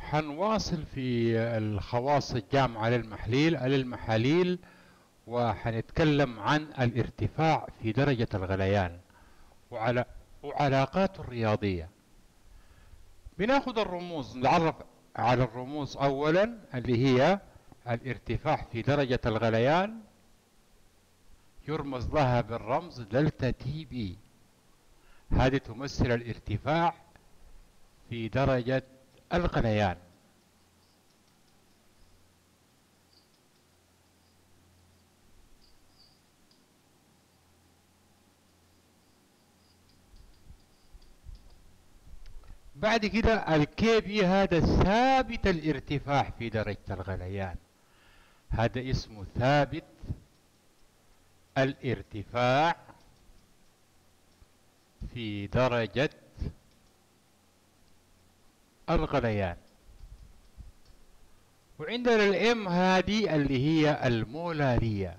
وحنواصل في الخواص الجامعة للمحاليل، وحنتكلم عن الارتفاع في درجة الغليان وعلاقاته الرياضية. بناخد الرموز، نتعرف على الرموز أولا اللي هي الارتفاع في درجة الغليان يرمز لها بالرمز دلتا تي بي. هذه تمثل الارتفاع في درجة الغليان. بعد كده الكي بي هذا ثابت الارتفاع في درجة الغليان، هذا اسمه ثابت الارتفاع في درجة الغليان. وعندنا الام هذه اللي هي المولارية.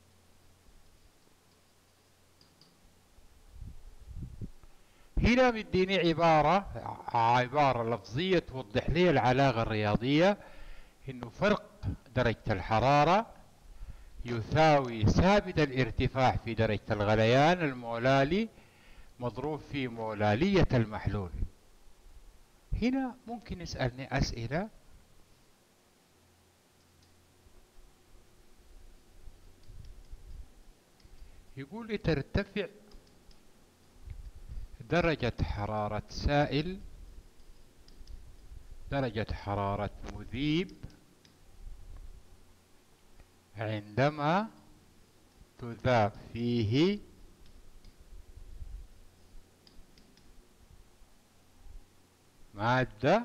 هنا مديني عبارة لفظية توضح لي العلاقة الرياضية، انه فرق درجة الحرارة يساوي ثابت الارتفاع في درجة الغليان المولالي مضروب في مولالية المحلول. هنا ممكن يسألني أسئلة. يقول لي ترتفع درجة حرارة سائل، درجة حرارة مذيب عندما تذاب فيه مادة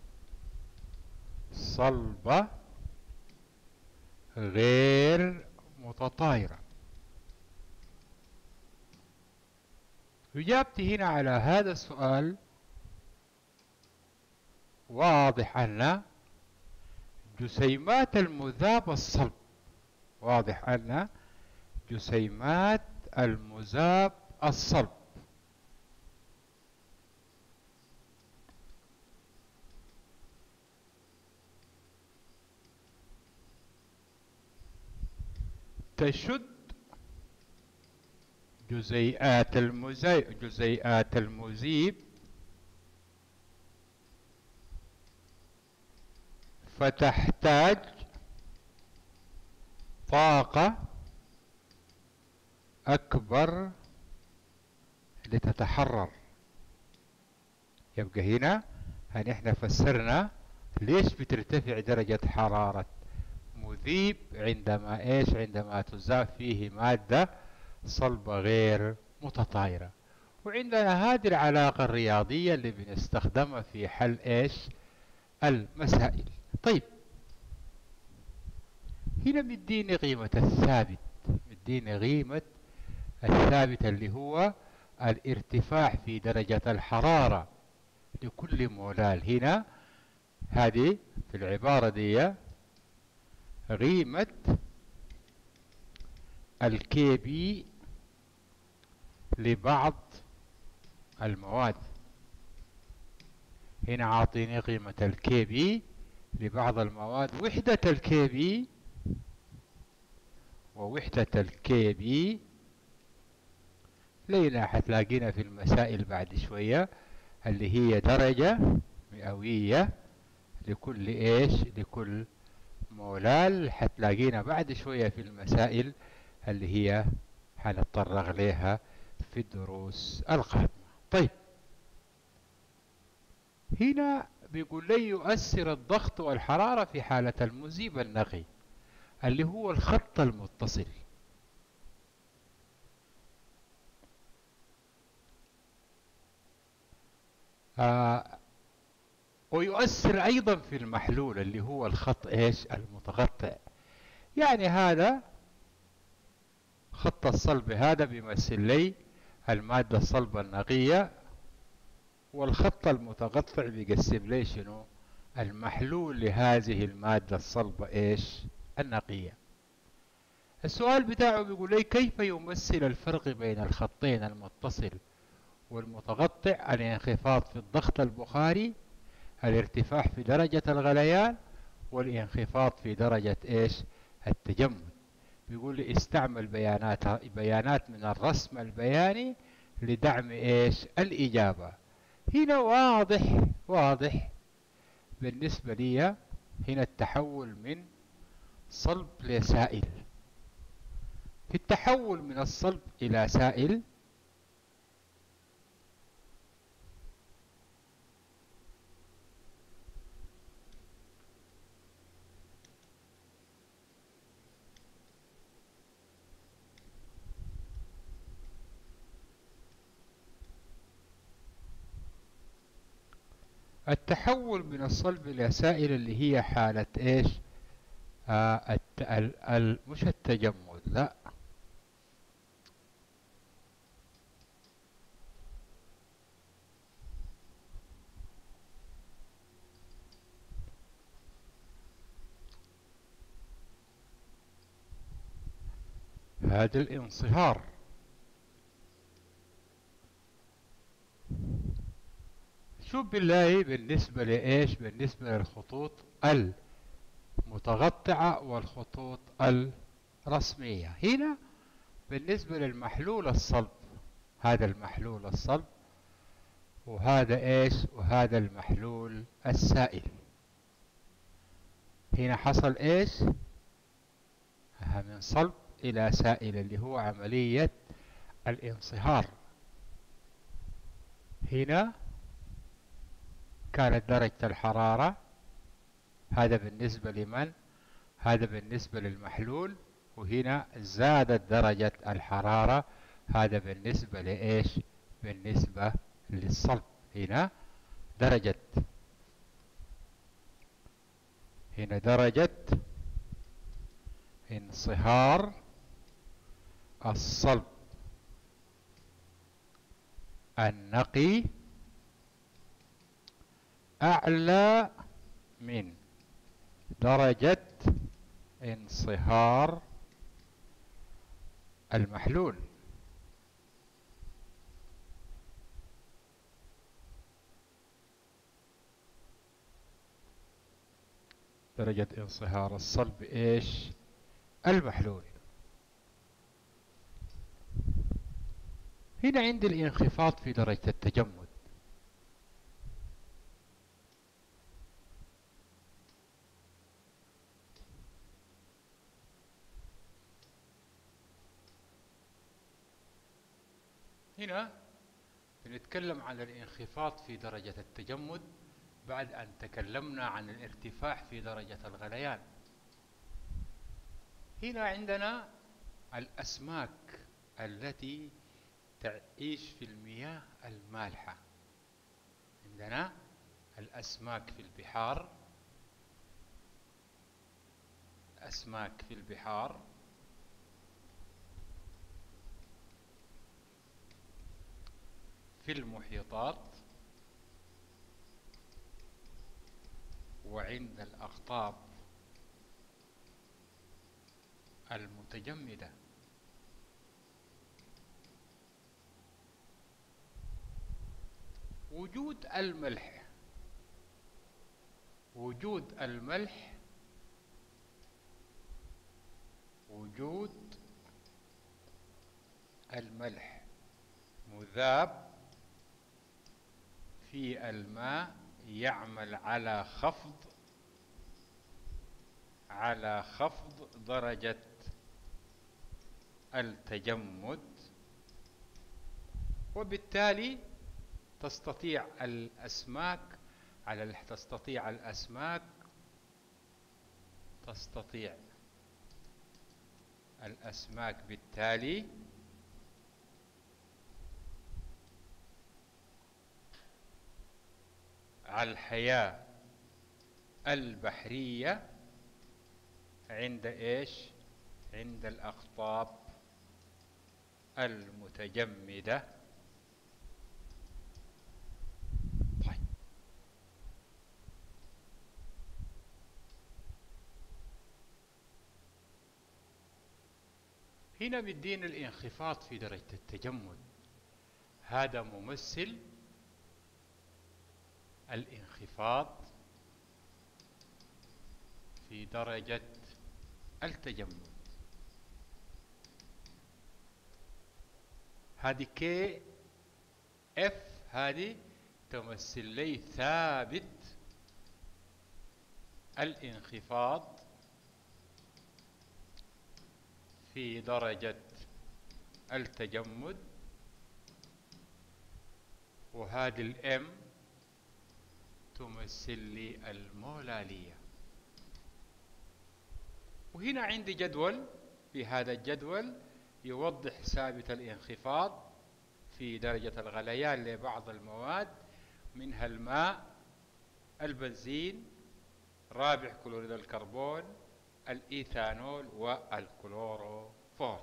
صلبة غير متطايرة. إجابتي هنا على هذا السؤال واضح أن جسيمات المذاب الصلب، واضح أن جسيمات المذاب الصلب تشد جزيئات المذيب فتحتاج طاقة أكبر لتتحرر. يبقى هنا احنا فسرنا ليش بترتفع درجة حرارة مذيب عندما عندما تذاب فيه مادة صلبة غير متطايرة. وعندنا هذه العلاقة الرياضية اللي بنستخدمها في حل المسائل. طيب هنا مديني قيمة الثابت، مديني قيمة الثابت اللي هو الارتفاع في درجة الحرارة لكل مولال. هنا هذه في العبارة دي قيمة الكي بي لبعض المواد. هنا عاطيني قيمة الكي بي لبعض المواد. وحدة الكي بي ووحدة الكي بي لينا حتلاقينا في المسائل بعد شوية، اللي هي درجة مئوية لكل لكل مولال. حتلاقينا بعد شوية في المسائل اللي هي حنتطرق لها في الدروس القادمة. طيب هنا بيقول لي يؤثر الضغط والحرارة في حالة المذيب النقي اللي هو الخط المتصل. ويؤثر أيضا في المحلول اللي هو الخط المتقطع. يعني هذا خط الصلب هذا بيمثل لي المادة الصلبة النقية، والخط المتقطع بيقسم لي شنو؟ المحلول لهذه المادة الصلبة النقية. السؤال بتاعه بيقول لي كيف يمثل الفرق بين الخطين المتصل والمتقطع الانخفاض في الضغط البخاري الارتفاع في درجة الغليان والانخفاض في درجة ايش؟ التجمد. بيقول لي استعمل بيانات من الرسم البياني لدعم ايش؟ الإجابة. هنا واضح بالنسبة لي هنا التحول من صلب لسائل. في التحول من الصلب إلى سائل التحول من الصلب إلى سائل اللي هي حالة إيش؟ مش التجمد، لا، هذا الانصهار. شوف بالله بالنسبة لإيش؟ بالنسبة للخطوط المتقطعة والخطوط الرسمية. هنا بالنسبة للمحلول الصلب، هذا المحلول الصلب وهذا إيش؟ وهذا المحلول السائل. هنا حصل إيش؟ من صلب إلى سائل اللي هو عملية الانصهار. هنا كانت درجة الحرارة، هذا بالنسبة لمن؟ هذا بالنسبة للمحلول، وهنا زادت درجة الحرارة، هذا بالنسبة لإيش؟ بالنسبة للصلب. هنا درجة انصهار الصلب النقي أعلى من درجة انصهار المحلول. درجة انصهار الصلب ايش؟ المحلول. هنا عندي الانخفاض في درجة التجمد. هنا بنتكلم عن الانخفاض في درجة التجمد بعد أن تكلمنا عن الارتفاع في درجة الغليان. هنا عندنا الأسماك التي تعيش في المياه المالحة. عندنا الأسماك في البحار، أسماك في البحار، في المحيطات، وعند الأقطاب المتجمدة. وجود الملح وجود الملح مذاب في الماء يعمل على خفض درجة التجمد، وبالتالي تستطيع الأسماك بالتالي على الحياة البحرية عند ايش؟ عند الأقطاب المتجمدة. طيب، هنا بدينا الانخفاض في درجة التجمد، هذا ممثل الانخفاض في درجة التجمد. هذه كي اف هذه تمثل لي ثابت الانخفاض في درجة التجمد، وهذه الام تمثل لي المولالية. وهنا عندي جدول، في هذا الجدول يوضح ثابت الانخفاض في درجة الغليان لبعض المواد، منها الماء، البنزين، رابع كلوريد الكربون، الإيثانول، والكلوروفورم.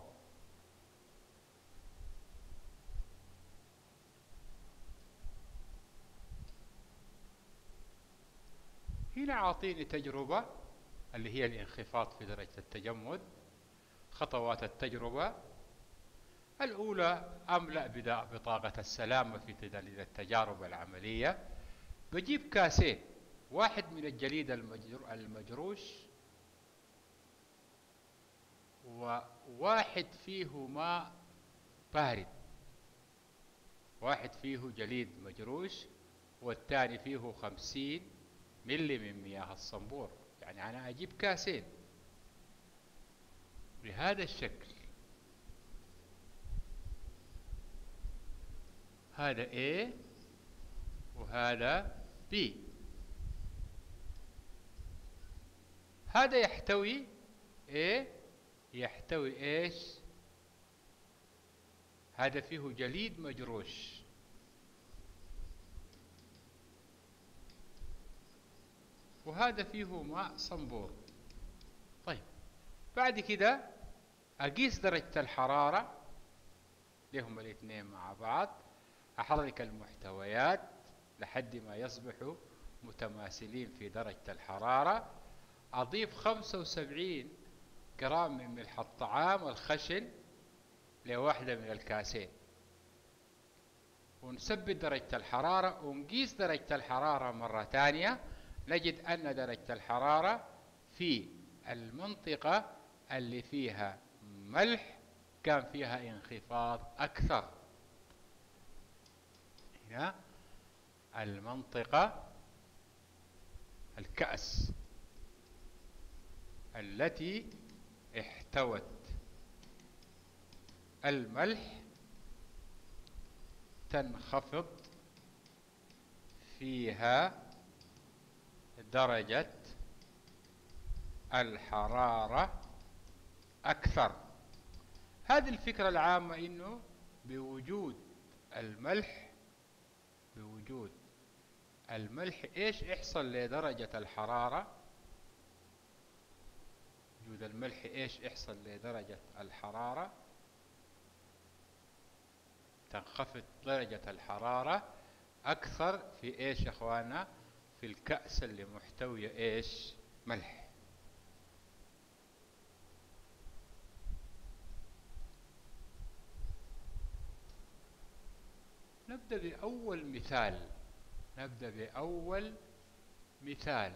هنا عاطيني تجربة اللي هي الانخفاض في درجة التجمد. خطوات التجربة: الأولى أملأ بطاقة السلامة في تحليل التجارب العملية. بجيب كاسين، واحد من الجليد المجروش، وواحد فيه ماء بارد، واحد فيه جليد مجروش والثاني فيه 50 ملي من مياه الصنبور. يعني أنا أجيب كاسين بهذا الشكل، هذا A وهذا B. هذا يحتوي A، يحتوي ايش؟ هذا فيه جليد مجروش، وهذا فيه ماء صنبور. طيب، بعد كده أقيس درجة الحرارة لهم الاثنين مع بعض، أحرك المحتويات لحد ما يصبحوا متماثلين في درجة الحرارة. أضيف 75 جرام من ملح الطعام الخشن لواحدة من الكاسين، ونثبت درجة الحرارة ونقيس درجة الحرارة مرة ثانية. نجد أن درجة الحرارة في المنطقة اللي فيها ملح كان فيها انخفاض أكثر. هنا المنطقة الكأس التي احتوت الملح تنخفض فيها درجة الحرارة أكثر. هذه الفكرة العامة، إنه بوجود الملح إيش يحصل لدرجة الحرارة؟ وجود الملح إيش يحصل لدرجة الحرارة؟ تنخفض درجة الحرارة أكثر في إيش يا أخوانا؟ في الكأس اللي محتوية إيش؟ ملح. نبدأ بأول مثال.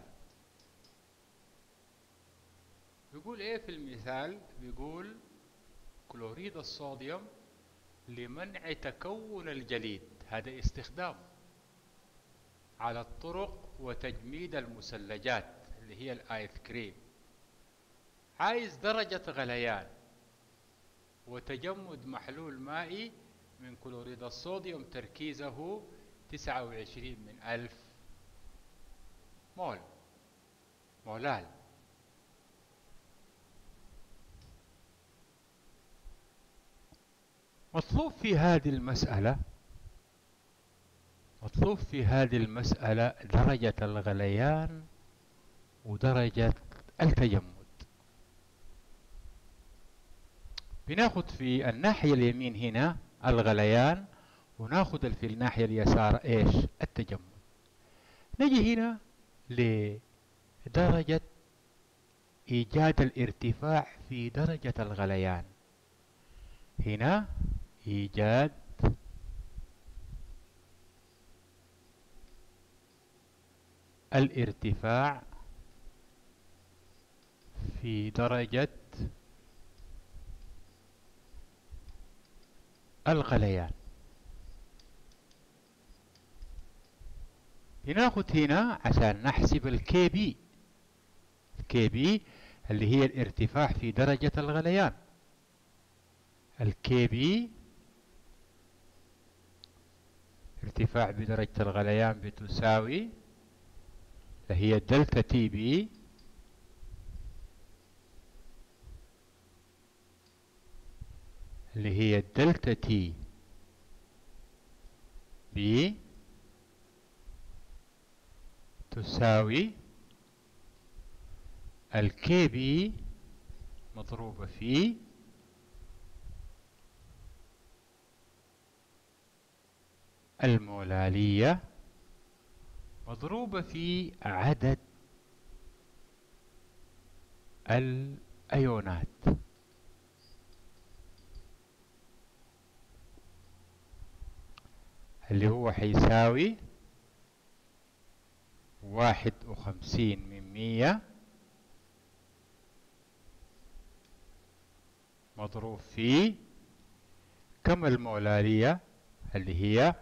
بيقول إيه في المثال؟ بيقول كلوريد الصوديوم لمنع تكون الجليد، هذا استخدام على الطرق وتجميد المثلجات اللي هي الآيس كريم. عايز درجة غليان وتجمد محلول مائي من كلوريد الصوديوم تركيزه 29/1000 مولال. مطلوب في هذه المسألة درجة الغليان ودرجة التجمد. بناخد في الناحية اليمين هنا الغليان، وناخد في الناحية اليسار ايش؟ التجمد. نجي هنا لدرجة إيجاد الارتفاع في درجة الغليان. هنا إيجاد الارتفاع في درجة الغليان. بناخد هنا عشان نحسب الكي بي. الكي بي اللي هي الارتفاع في درجة الغليان. الكي بي ارتفاع بدرجة الغليان بتساوي اللي هي دلتا تي بي اللي هي دلتا تي بي تساوي الكي بي مضروبة في المولالية مضروبة في عدد الأيونات. اللي هو حيساوي 51/100 مضروب في كم المولارية اللي هي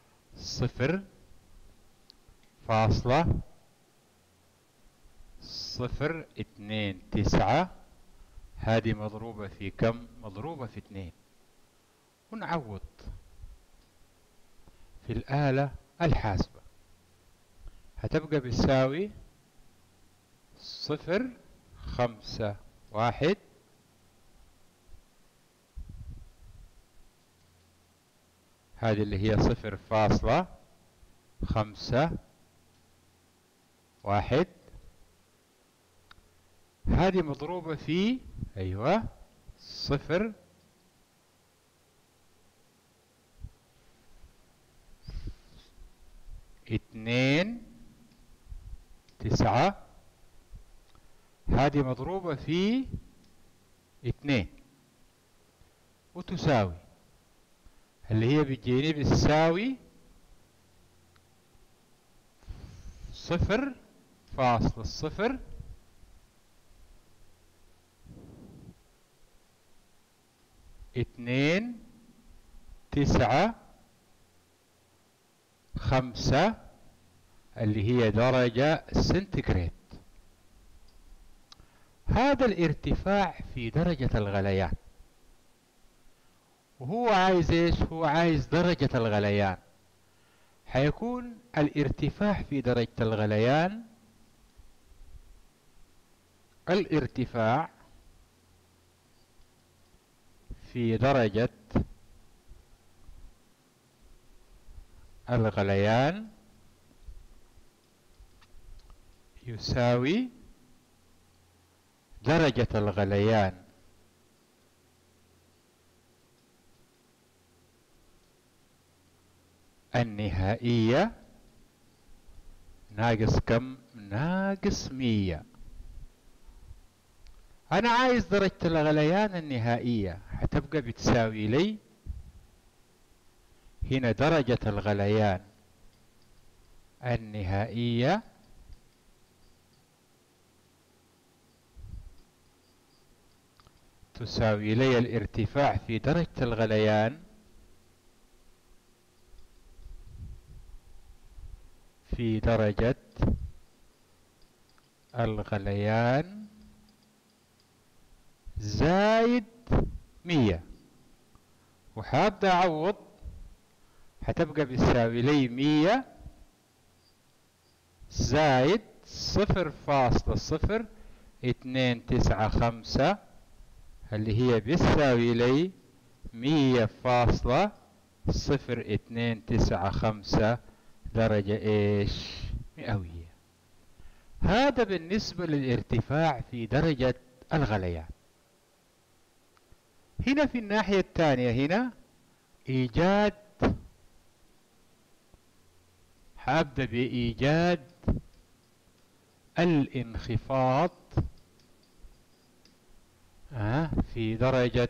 0.029. هذه مضروبة في كم؟ مضروبة في 2. ونعوض في الآلة الحاسبة. هتبقى بتساوي 0.51 هذه اللي هي 0.51 هذه مضروبة في 0.29. هذه مضروبة في 2 وتساوي اللي هي بتجيني بتساوي 0.295 اللي هي درجة سنتيغراد. هذا الارتفاع في درجة الغليان. وهو عايز ايش؟ هو عايز درجة الغليان. حيكون الارتفاع في درجة الغليان الارتفاع في درجة الغليان يساوي درجة الغليان النهائية ناقص كم؟ ناقص 100. أنا عايز درجة الغليان النهائية هتبقى بتساوي لي هنا درجة الغليان النهائية تساوي لي الارتفاع في درجة الغليان في درجة الغليان زايد 100. وحابة أعوض هتبقى بتساوي لي 100 زايد 0.0295 اللي هي بتساوي لي 100.0295 درجة ايش؟ مئوية. هذا بالنسبة للارتفاع في درجة الغليان. هنا في الناحية الثانية هنا إيجاد، هبدأ بإيجاد الانخفاض في درجة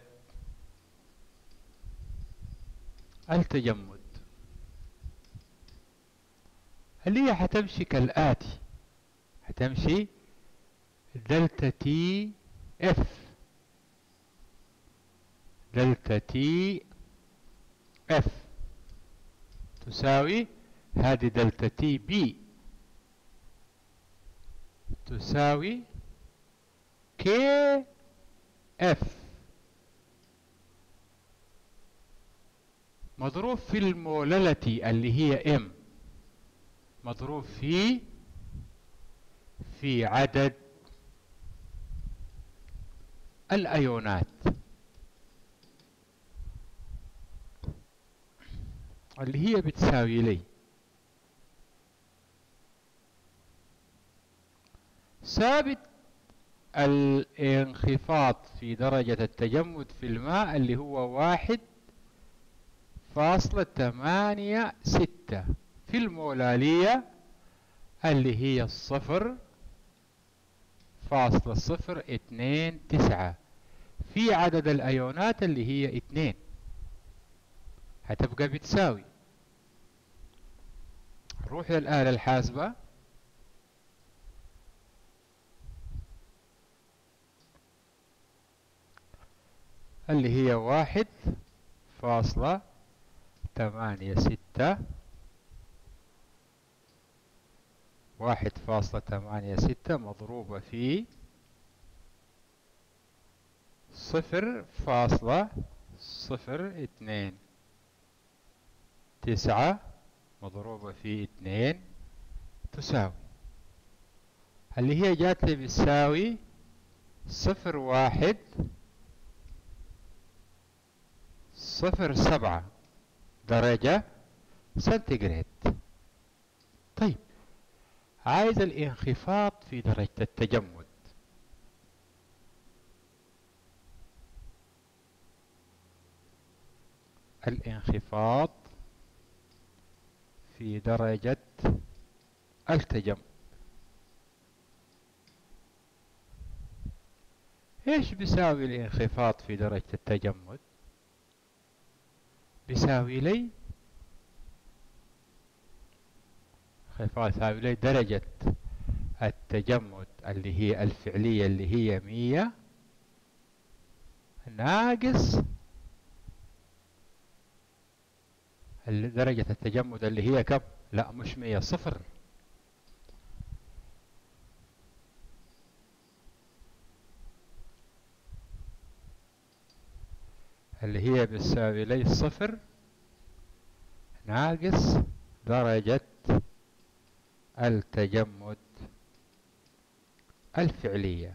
التجمد اللي هي حتمشي كالآتي. هتمشي دلتا تي اف، دلتا تي اف تساوي هذه دلتا تي بي تساوي كي اف مضروب في الموللتي اللي هي ام مضروب في عدد الايونات اللي هي بتساوي لي ثابت الانخفاض في درجة التجمد في الماء اللي هو 1.86 في المولالية اللي هي 0.029 في عدد الأيونات اللي هي 2 هتبقى بتساوي. نروح للآلة الحاسبة اللي هي 1.86 مضروبة في 0.029 مضروبة في 2 تساوي اللي هي جات لي بتساوي 0.107 درجة سنتيغراد. طيب عايز الانخفاض في درجة التجمد. الانخفاض في درجة التجمد ايش بيساوي الانخفاض في درجة التجمد؟ بيساوي لي انخفاض يساوي لي درجة التجمد اللي هي الفعلية اللي هي 100 ناقص درجة التجمد اللي هي كم؟ لا مش 100 صفر اللي هي بتساوي لي 0 ناقص درجة التجمد الفعلية.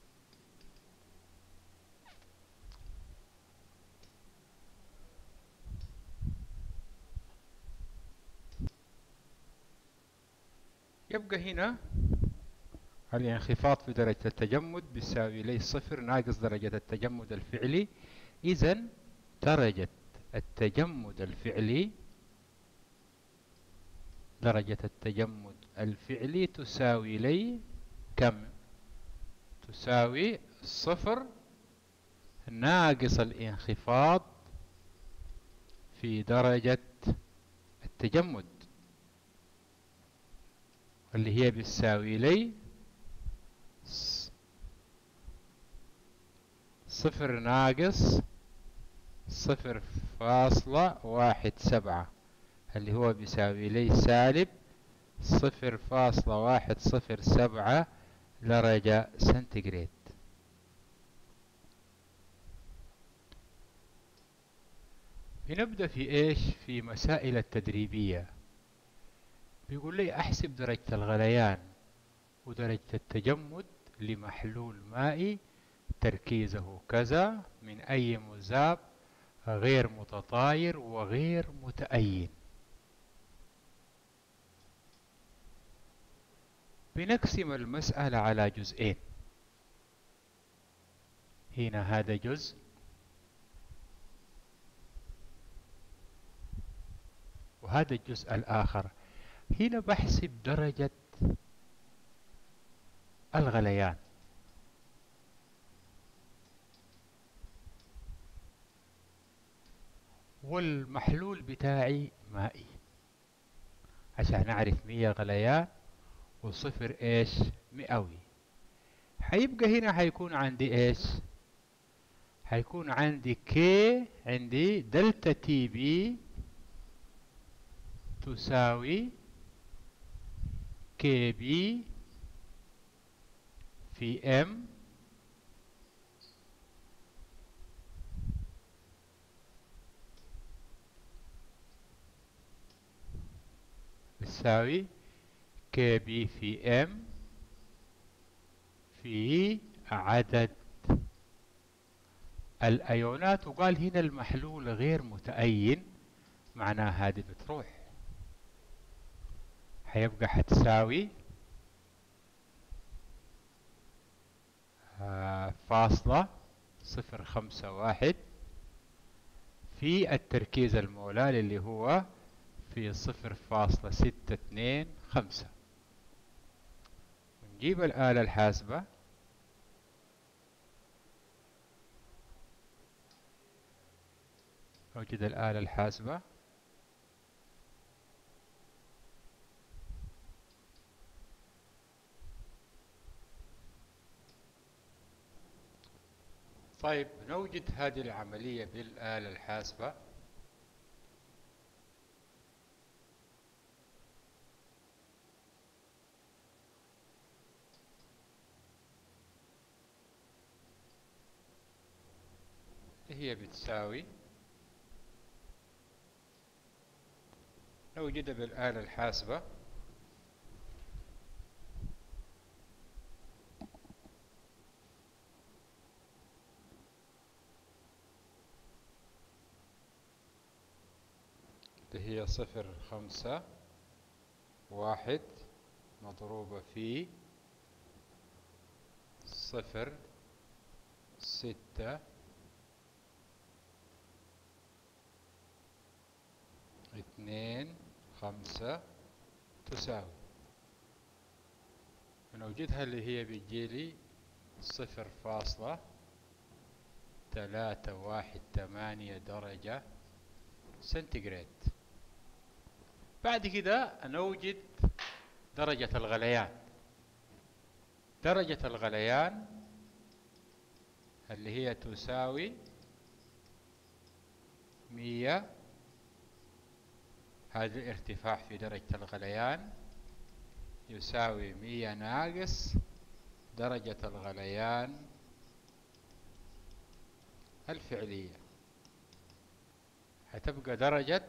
يبقى هنا الانخفاض في درجة التجمد بيساوي لي 0 ناقص درجة التجمد الفعلي. إذن درجة التجمد الفعلي تساوي لي كم؟ تساوي 0 ناقص الانخفاض في درجة التجمد اللي هي بتساوي لي 0 ناقص 0.17 اللي هو بيساوي لي سالب 0.107 درجة سنتيغراد. بنبدأ في ايش؟ في مسائل التدريبية. بيقول لي احسب درجة الغليان ودرجة التجمد لمحلول مائي تركيزه كذا من اي مذاب غير متطاير وغير متأين. بنقسم المسألة على جزئين. هنا هذا جزء وهذا الجزء الآخر. هنا بحسب درجة الغليان والمحلول بتاعي مائي عشان أعرف 100 غليان وصفر ايش؟ مئوي. هيبقى هنا هيكون عندي ايش؟ هيكون عندي كي، عندي دلتا تي بي تساوي كي بي في ام بتساوي كي بي في ام في عدد الايونات. وقال هنا المحلول غير متأين، معناه هذه بتروح، هيبقى هتساوي فاصلة 0.51 في التركيز المولاري اللي هو في 0.625. نجيب الآلة الحاسبة، نوجد الآلة الحاسبة. طيب نوجد هذه العملية بالآلة الحاسبة. هي بتساوي، نوجدها بالآلة الحاسبة. اللي هي 0.51 مضروبة في 0.625 تساوي، ونوجدها اللي هي بيجيلي 0.318 درجة سنتيغراد. بعد كده نوجد درجة الغليان. درجة الغليان اللي هي تساوي 100، هذا الارتفاع في درجة الغليان يساوي 100 ناقص درجة الغليان الفعلية، هتبقى درجة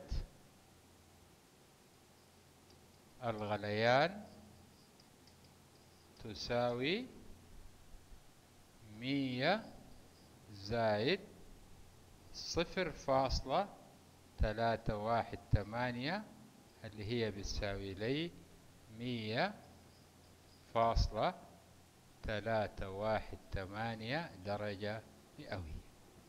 الغليان تساوي 100 زائد 0.318 اللي هي بتساوي لي 100.318 درجة مئوية.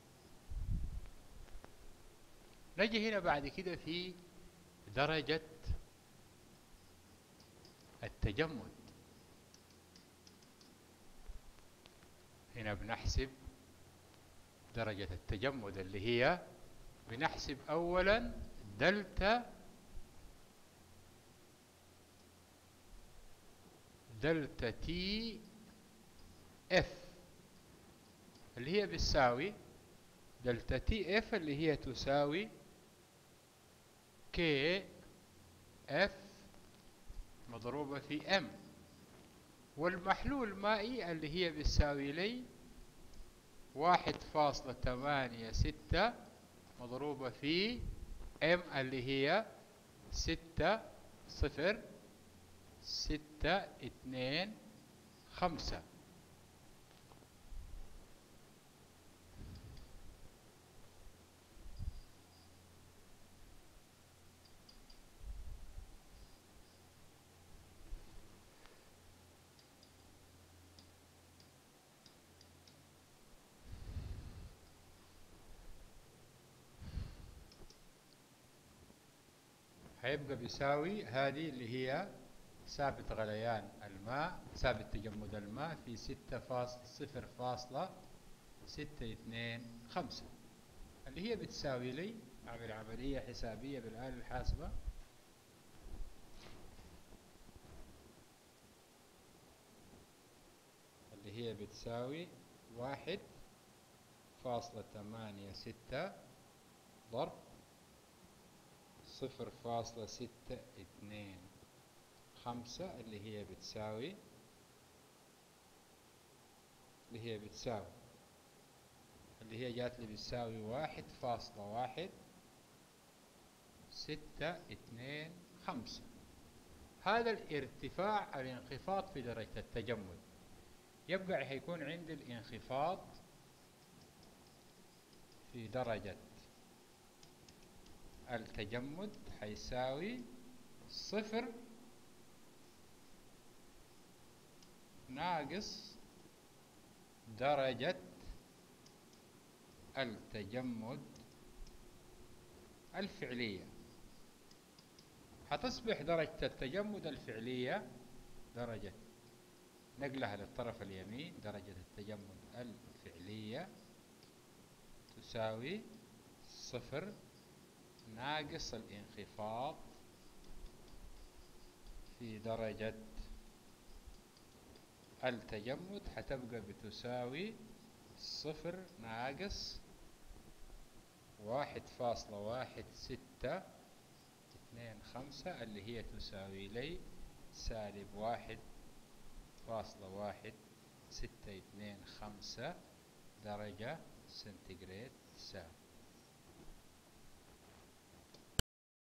نجي هنا بعد كده في درجة التجمد. هنا بنحسب درجة التجمد اللي هي بنحسب أولا دلتا تي اف اللي هي بتساوي دلتا تي اف اللي هي تساوي كي اف مضروبة في ام، والمحلول المائي اللي هي بتساوي لي 1.86 مضروبة في ام اللي هي 6.625. هيبقى بيساوي هذه اللي هي ثابت غليان الماء، ثابت تجمد الماء في 6.0.625 اللي هي بتساوي لي، أعمل عملية حسابية بالآلة الحاسبة. اللي هي بتساوي 1.86 ضرب 0.625 اللي هي بتساوي اللي هي جات لي بتساوي 1.625. هذا الارتفاع الانخفاض في درجة التجمد. يبقى حيكون عندي الانخفاض في درجة التجمد حيساوي 0 ناقص درجة التجمد الفعلية. حتصبح درجة التجمد الفعلية درجة نقلها للطرف اليمين، درجة التجمد الفعلية تساوي 0 ناقص الانخفاض في درجة التجمد، حتبقى بتساوي 0 ناقص 1.1625 اللي هي تساوي لي سالب 1.1625 درجة سنتيغراد سالب.